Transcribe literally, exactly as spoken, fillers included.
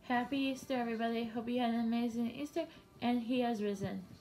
Happy Easter, everybody. Hope you had an amazing Easter, and He has risen.